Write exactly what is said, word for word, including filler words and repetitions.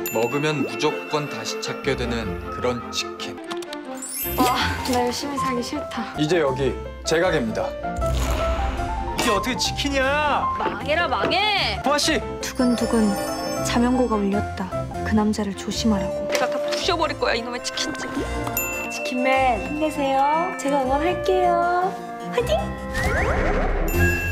먹으면 무조건 다시 찾게 되는 그런 치킨. 와, 나 열심히 살기 싫다. 이제 여기 제 가게입니다. 이게 어떻게 치킨이야? 망해라 망해. 보아씨! 두근두근 자명고가 울렸다. 그 남자를 조심하라고. 내가 다 부셔버릴 거야 이놈의 치킨집. 치킨맨 힘내세요. 제가 응원할게요. 화이팅!